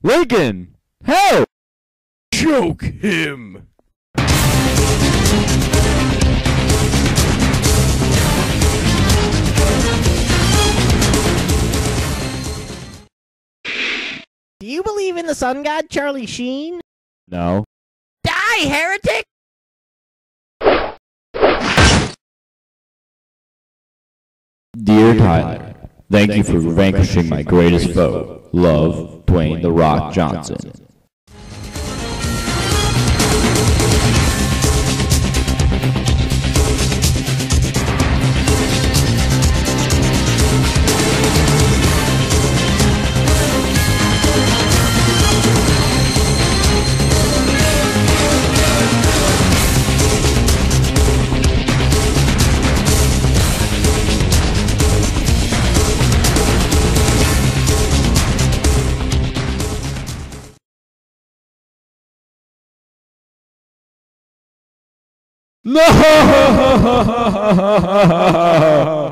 Lincoln! Help! Choke him! Do you believe in the sun god, Charlie Sheen? No. Die, heretic! Dear Tyler, thank you for vanquishing my greatest foe. Love, Dwayne "The Rock" Johnson. No!